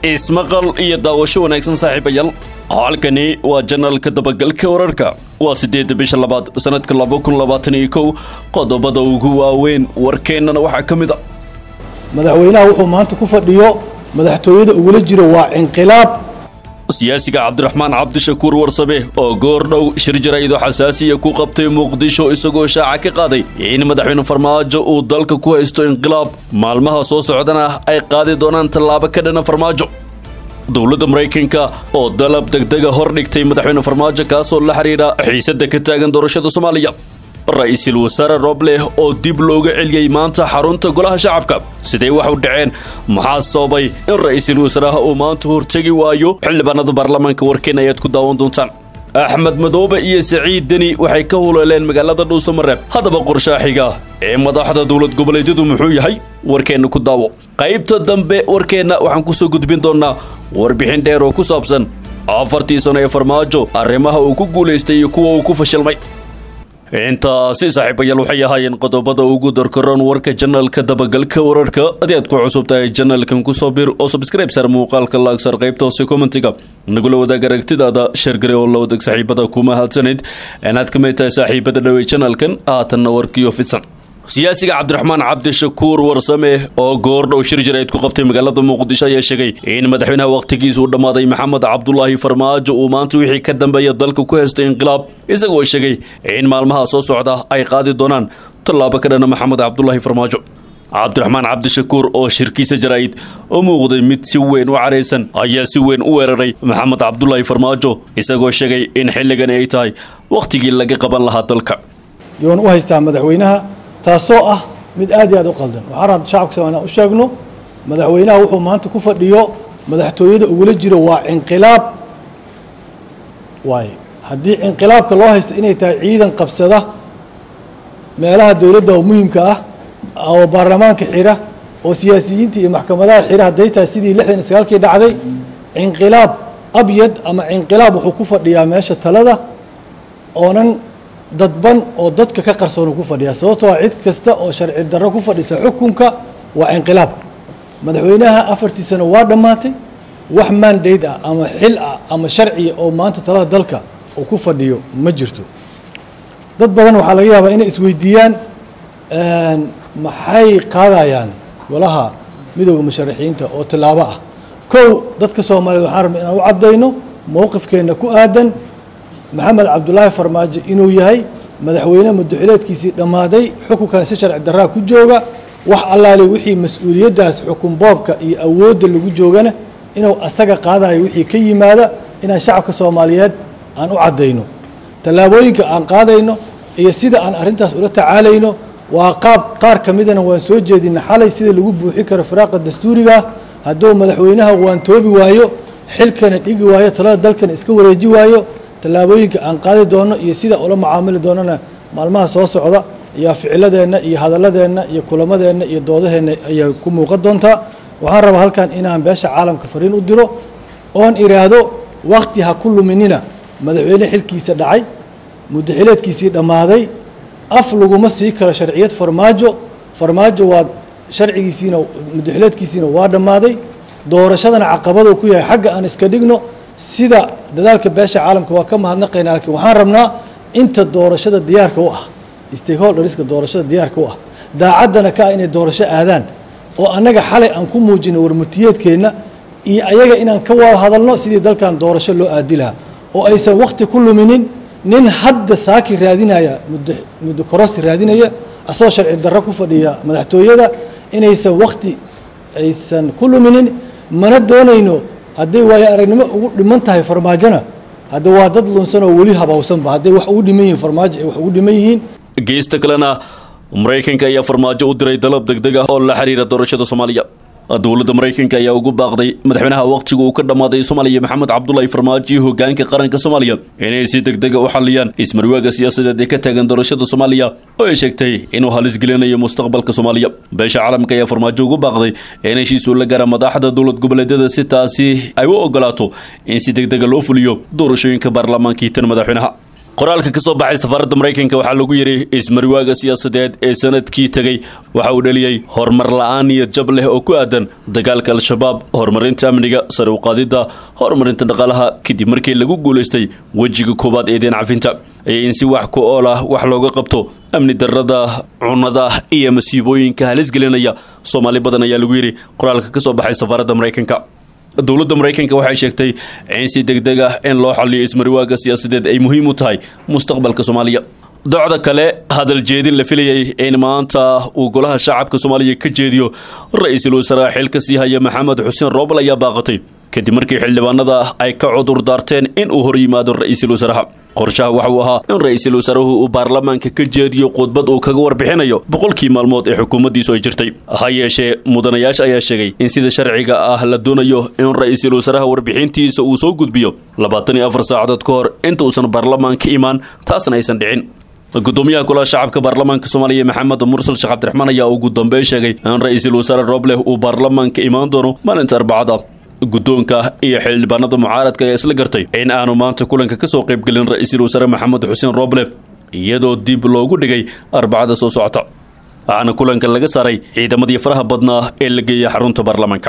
ismaqal iyo daawasho wanaagsan saaxiibayaal halkani waa janalka dabagalka wararka waa 8 bisha labaad sanadka 2021 qodobada ugu waaweyn warkeenana waxa kamid ah madaxweynaha wuxuu maanta ku fadhiyo madaxtooyada ugu jira waa inqilaab siyaasiga Cabdiraxmaan Cabdishakuur Warsame oo goordhow shir jaraa'id xasaasiya ku qabtay Muqdisho isagoo shaaca ka qaaday in madaxweyne Farmaajo uu dalka ku haysto inqilaab maalmaha soo socdana ay qaadi doonaan tallaabo ka dhan Farmaajo dowladda Mareykanka oo dalab degdeg ah hor dhigtay madaxweyne Farmaajo kaasoo la xiriira xiisadda ka taagan doorashada Soomaaliya ra'iisul wasaare Roble oo dib looga celiyay maanta xarunta golaha shacabka sidee wax u dhaceen maxaa sababay in ra'iisul wasaaraha uu maanta hortagi waayo xildhibaanada baarlamaanka warkeen ayaad ku daawan doontaan Axmed Madoobe iyo Saciid Deni waxay ka howleeleen magaalada Dhuusamareeb hadaba qorshaaxiga ee madaxda dowlad goboleedyadu muxuu yahay warkeen ku daawo qaybta dambe warkeena waxaan ku soo gudbin doonaa warbixin dheer oo ku saabsan 4 sano ee Farmaajo arrimaha uu ku guuleystay iyo kuwa uu ku fashilmay intaasi saaxiibayaal waxay ahaayeen qodobada ugu darkaroon warka janalka dabagalka wararka aad ku cusub tahay janalkan ku soo bir oo subscribe sar muuqaalka like sar qaybta hoose commentiga nagula wadaag aragtidaada share gare oo la wadaag saaxiibada kuma hadsanid inaad ka mid tahay saaxiibada dhawey janalkan aatanna warkiyo fidsan siyaasiga Cabdiraxmaan Cabdishakuur Warsame oo goordhow shir jaraa'id ku qabtay magaalada Muqdisho ayaa sheegay in madaxweynaha waqtigiisa uu dhamaaday Maxamed Cabdullaahi Farmaajo uu maanta wixii ka dambeeyay dalka ku haystay inqilaab isagoo sheegay in maalmaha soo socda ay qaadi doonaan tallaabo ka dhan Maxamed Cabdullaahi Farmaajo Cabdiraxmaan Cabdishakuur oo shirkiisa jaraa'id oo muuqday mid si weyn u careysan ayaa si weyn u weeraray Maxamed Cabdullaahi Farmaajo isagoo sheegay in xilligan ay tahay waqtigii laga qaban lahaa dalka yoon u haystaa madaxweynaha taasoo ah mid aad iyo aad u qaldan waxaan rabaa shacabka Soomaaliyeed u sheegno madaxweynaha wuxuu maanta ku fadhiyo madaxtooyada ugu jira waa inqilaab waay haddii inqilaabka loo haysto inay tahay ciidan qabsada meelaha dawladda oo muhiimka ah oo baarlamaanka xira oo siyaasiyiinta iyo maxkamadaha xira hadday tahay sidii 69kii dhacday inqilaab abyad ama inqilaab wuxuu ku fadhiyaa meesha talada oonan dadban oo dadka ka qarsoon ku fadhiya sababtoo ah cid kasta oo sharci darro ku fadhisa xukunka waa inqilaab madaxweynaha 4 sano waa dhamaatay wax mandate ah ama xil ah ama sharci oo maanta talada dalka oo ku fadhiyo ma jirto dad badan waxa laga yaabaa inay isweydiiyaan maxay qaadayaan golaha midowga musharaxiinta oo tilaabo ah kow dadka Soomaaliyeed waxaan rabnaa inaan u cadeyno mowqifkeena ku aadan Maxamed Cabdullaahi Farmaajo inuu yahay madaxweyne madaxweynaadkiisii dhamaaday xukunkan si sharci darro ku jooga wax allaale wixii mas'uuliyadaas xukun boobka iyo awoodda lagu joogana inuu asaga qaadayo wixii ka yimaada inaan shacabka Soomaaliyeed aan u cadeyno talaabooyinka aan qaadayno iyo sida aan arintaas ula tacaalayno waa qaar kamidana waan soo jeedin xalay sida lagu buuxi karo firaaqa dastuuriga hadduu madaxweynaha waan toobi waayo xilkana dhigi waayo talada dalkan iska wareeji waayo talaabooyinka aan qaadi doono iyo sida ula macaamili doonana maalmaha soo socda iyo ficiladeena iyo hadaladeena iyo kulamadeena iyo doodaheena ayaa ku muuqan doonta waxaan rabaa halkan inaan beesha caalamka fariin u diro oon iraado waqti ha ku luminina madaxweyne xilkiisa dhacay mudaxileedkiisii dhamaaday af laguma sii karo sharciyad farmaajo waa sharcigiisiina mudaxileedkiisiina waa dhamaaday doorashadana caqabado ku yahay xagga aan iska dhigno sida dadaalka beesha caalamka waa ka mahadnaqaynaa laakiin waxaan rabnaa inta doorashada diyaarka u ah stakeholderska doorashada diyaarka u ah daacadana ka inay doorasho aadaan oo annaga xalay aan ku muujino warmutiyeedkeena iyo ayaga inaan ka wada hadalno sidii dalkan doorasho loo aadi lahaa oo aysan waqti ku luminin nin hadda saaki raadinaya muddo korosi raadinaya asoo sharci darro ku fadhiya madaxtooyada inaysan waqti aysan ku luminin mana doonayno hadday waayo aragnimo ugu dhiman tahay Farmaajona hadda waa dad lunsan oo wali habawsanba hadday wax ugu dhiman yihiin Farmaajo ay wax ugu dhiman yihiin geesta kalena Mareykanka ayaa Farmaajo u diray dalab degdeg ah oo la xiriira doorashada Soomaaliya dowladda Mareykanka ayaa ugu baaqday madaxweynaha waqtigu uu ka dhamaaday Soomaaliya Maxamed Cabdullaahi Farmaajo hoggaanka qaranka Soomaaliya inay si degdeg ah u xaliyaan ismarwaaga siyaasadeed ee ka taagan doorashada Soomaaliya oo ay sheegtay inuu halis gelinayo mustaqbalka Soomaaliya beesha caalamka ayaa Farmaajo ugu baaqday in heshiis uu la gaaro madaxda dowlad goboleedyada si taasi ay u ogolaato in si degdeg ah loo fuliyo doorashooyinka baarlamaanka iyo tan madaxweynaha qoraalka ka soo baxay safaarada Mareykanka waxa lagu yiri ismarwaaga siyaasadeed ee sanadkii tagay waxa uu dhaliyay horumar la'aan iyo jab leh oo ku aadan dagaalka al-shabaab, horumarinta amniga, sare u qaadida horumarinta dhaqaalaha kadib markii lagu guuleystay wajiga koobaad ee deen cafinta in si wax ku ool ah wax looga qabto amni darrada, cunada iyo masiibooyinka halis gelinaya Soomaali badan ayaa lagu yiri qoraalka ka soo baxay safaarada Mareykanka. dowladda Mareykanka waxay sheegtay in si degdeg ah in loo xalliyo ismarwaaga siyaasadeed ay muhiim u tahay mustaqbalka Soomaaliya. docda kale hadal jeedin la filayay in maanta uu golaha shacabka Soomaaliya ka jeediyo ra'iisul wasaaraha xilka sii haya Maxamed Xuseen Roble ayaa baaqatay kadib markii xildhibaanada ay ka cudur daarteen in uu hor yimaado ra'iisul wasaaraha. qorshaha waxa uu ahaa in ra'iisul wasaaruhu uu baarlamaanka ka jeediyo khudbad uu kaga warbixinayo boqolkii maalmood ee xukuumaddiisu ay jirtay. ha yeeshee mudanayaasha ayaa sheegay in sida sharciga ah la doonayo in ra'iisul wasaaraha warbixintiisa uu soo gudbiyo 24 saacadood ka hor inta uusan baarlamaanka imaan, taasna aysan dhicin. gudoomiyaha golaha shacabka baarlamaanka Soomaaliya Maxamed Mursal Sheekh Cabdiraxmaan ayaa ugu dambeyn sheegay in ra'iisul wasaare Roble uu baarlamaanka imaan doono maalinta Arbacada. guddoonka iyo xildhibaanada mucaaradka ayaa isla gartay in aanu maanta kulanka ka soo qayb galin ra'iisul wasaare Maxamed Xuseen Roble iyadoo dib loogu dhigay Arbacada soo socota. waxaana kulanka laga saaray ciidamadii faraha badnaa ee la geeyay xarunta baarlamaanka.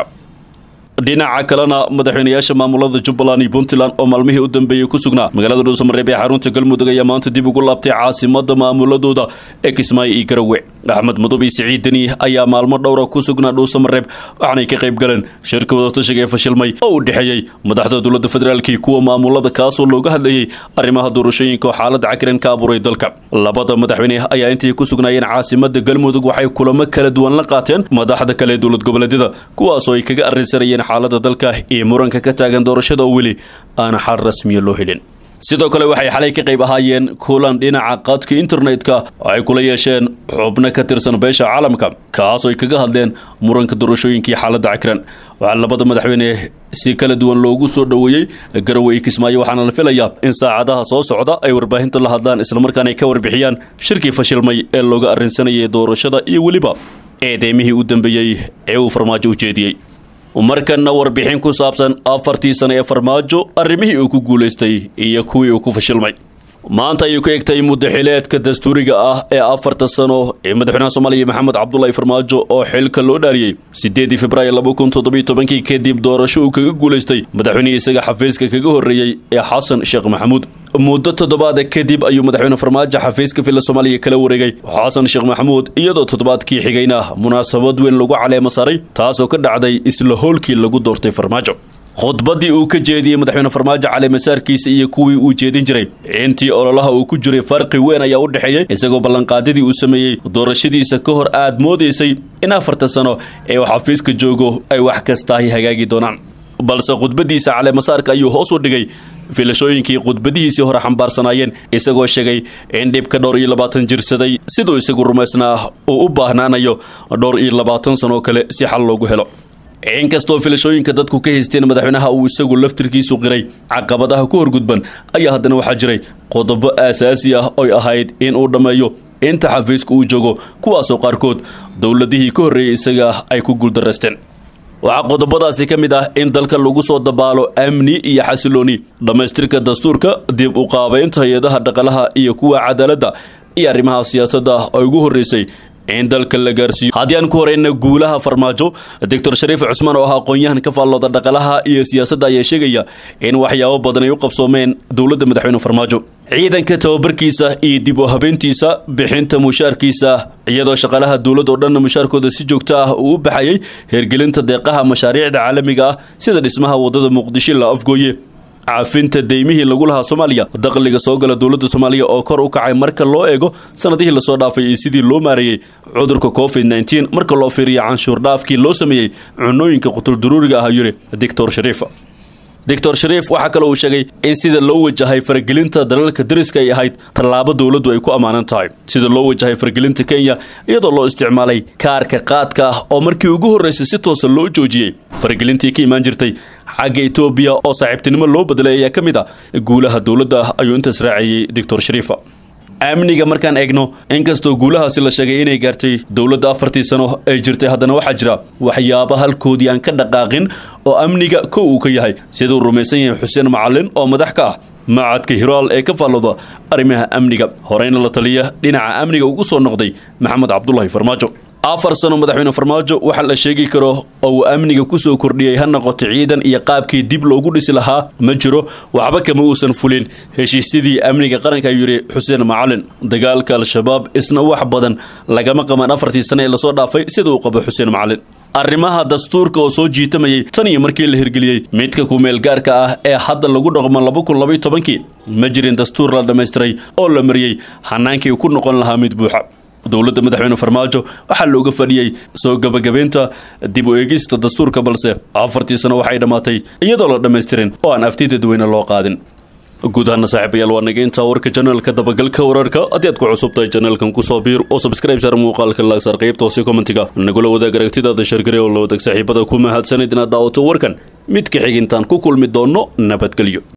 dhinaca kalena madaxweynayaasha maamulada Jubbaland iyo Puntland oo maalmihii u dambeeyay ku sugnaa magaalada Dhuusamareeb ee xarunta Galmudug ayaa maanta dib ugu laabtay caasimadda maamuladooda ee Kismaayo iyo Garowe. Axmed Madoobe Siciid Deni ayaa maalmo dhowr ah ku sugnaa Dhuusamareeb waxaanay ka qayb galeen shirka wadatashiga ee fashilmay oo u dhexeeyay madaxda dowladda federaalka iyo kuwa maamulada kaasoo looga hadlayay arrimaha doorashooyinka oo xaalad cakiran ka abuuray dalka. labada madaxweyne ayaa intii ku sugnaayeen caasimadda Galmudug waxay kulamo kala duwan la qaateen madaxda kale ee dowlad goboleedyada kuwaas oo ay kaga arrinsanayeen xaaladda dalka iyo muranka ka taagan doorashada oo weli aan xal rasmi loo helin. sidoo kale waxay xalay ka qayb ahaayeen kulan dhinaca qadka internetka oo ay kula yeesheen xubno ka tirsan beesha caalamka kaas oo ay kaga hadleen muranka doorashooyinka iyo xaaladda cakiran. waxaa labada madaxweyne si kala duwan loogu soo dhaweeyay Garowe iyo Kismaayo, waxaana la filayaa in saacadaha soo socda ay warbaahinta la hadlaan isla markaana ay ka warbixiyaan shirkii fashilmay ee looga arrinsanayay doorashada iyo weliba eedeymihii u dambeeyay ee uu Farmaajo u jeediyey. markana warbixin ku saabsan 4 sano ee Farmaajo arrimihii uu ku guuleystay iyo kuwii uu ku fashilmay. maanta ayuu ka egtay muddaxileedka dastuuriga ah ee 4 sano ee madaxweynaha Soomaaliya Maxamed Cabdullaahi Farmaajo oo xilka loo dhaariyay 8 Febraayo 2017 kadib doorasho uu kaga guuleystay madaxweynihii isaga xafiiska kaga horeeyay ee Xasan Sheekh Maxamuud. muddo toddobaad kadib ayuu madaxweyne Farmaajo xafiiska fila Soomaaliya kala wareegay Xasan Sheekh Maxamuud iyadoo toddobaadkii xigayna munaasabad weyn lagu caleemo saaray taasoo ka dhacday isla hoolkii lagu doortay Farmaajo. khudbadii uu ka jeediyay madaxweyne Farmaajo caleemasaarkiisa iyo kuwii uu jeedin jiray intii ololaha uu ku jiray farqi weyn ayaa u dhaxeeyay, isagoo ballanqaadidii uu sameeyay doorashadiisa ka hor aad moodeysay in 4 sano ee uu xafiiska joogo ay wax kasta ay hagaagi doonaan, balse khudbadiisa caleemasaarka ayuu hoos u dhigay filashooyinkii khudbadihiisii hore xambaarsanaayeen, isagoo sheegay in dhibka 22 jirsaday sidoo isagu rumaysnaa uu u baahnaanayo 22 sano kale si xal loogu helo. inkastoo filashooyinka dadku ka haysteen madaxweynaha uu isagu laftirkiisu qiray caqabadaha ku horgudban ayaa haddana waxaa jiray qodobo aasaasi ah oo ahayd in uu dhammeeyo inta xafiiska uu joogo, kuwaasoo qaarkood dowladihii ka horreeyay isaga ay ku guuldareysteen. waxaa qodobadaasi ka mid ah in dalka lagu soo dabaalo amni iyo xasilooni, dhammaystirka dastuurka, dib u qaabeynta hay'adaha dhaqaalaha iyo kuwa cadaaladda iyo arrimaha siyaasadda oo ugu horreysay in dalka la gaarsiiyo. haddii aan ku horeyna guulaha Farmaajo, Dr. Shariif Cusmaan oo ah aqoon-yahan ka faallooda dhaqaalaha iyo siyaasadda ayaa sheegaya in waxyaabo badan ay u qabsoomeen dowladda madaxweyne Farmaajo. ciidanka tababarkiisa iyo dib u habeyntiisa, bixinta mushaarkiisa iyadoo shaqaalaha dowladda oo dhan mushaarkooda si joogto ah uu u baxayay, hirgelinta deeqaha mashaariicda caalamiga ah sida dhismaha wadada Muqdisho la afgooye, caafinta deymihii lagu lahaa Soomaaliya, dakhliga soo gala dowladda Soomaaliya oo kor u kacay marka loo eego sanadihii la soo dhaafay iyo sidii loo maareeyay cudurka COVID-19 marka loo fiiriyo canshuur dhaafkii loo sameeyay cunooyinka qutul daruuriga ah, yiri Dr. Shariif. Dr. Shariif waxa kale uu sheegay in sida loo wajahay faragelinta dalalka dariska ay ahayd tallaabo dowladdu ay ku amaanan tahay, sida loo wajahay faragelinta Kenya iyadoo loo isticmaalay kaarka qaadka oo markii ugu horeysay si toos ah loo joojiyay, faragelintii ka imaan jirtay xagga Ethiopia oo saaxiibtinimo loo bedelay ayaa kamid ah guulaha dowladda ayuu intaas raaciyay Dr. Shariif. amniga markaan eegno inkastoo guulahaasi la sheegay inay gaartay dowladda 4 sano ay jirtay, haddana waxaa jira waxyaabo halkoodii aan ka dhaqaaqin oo amniga uu ka yahay, sidoo rumaysan yahay Xuseen Macalin oo madax ka ah macadka hiraal ee ka faallooda arrimaha amniga horeyna la taliya dhinaca amniga ugu soo noqday maxamed cabdulaahi farmaajo 4 sano madaxweyne farmaajo waxa la sheegi karo oo uu amniga ku soo kordhiyay ha noqoto ciidan iyo qaabkii dib loogu dhisi lahaa ma jiro waxba kama uusan fulin heshiisyadii amniga qaranka ayuu yiri Xuseen Macalin dagaalka al-shabaab isna wax badan lagama qaban 4 sano ee la soo dhaafay sida uu qabo Xuseen Macalin arrimaha dastuurka oo soo jiitamayay tan iyo markii la hirgeliyay midka ku meel gaarka ah ee hadda lagu dhaqmo 2012 ma jirin dastuur la dhameystiray oo la mariyay hanaankii ku noqon lahaa mid buuxa dowladda madaxweyne farmaajo waxa looga fadhiyay soo gabagabeynta dib u eegista dastuurka balse 4 sano waxay dhamaatay iyadoo la dhameystirin oo aan afti dadweyne loo qaadin guud ahaan saaxiibayaal waa nageynta warka channelka dabagalka wararka haddii aad ku cusubtahay channelkan ku soo biir oo subscribe share muuqaalka la sar qaybta hoose commentiga nagula wadaag aragtidaada shargare oo la wadaag saaxiibada ku mahadsanid inaad daawato warkan mid ka xigintaan ku kulmi doono nabadgelyo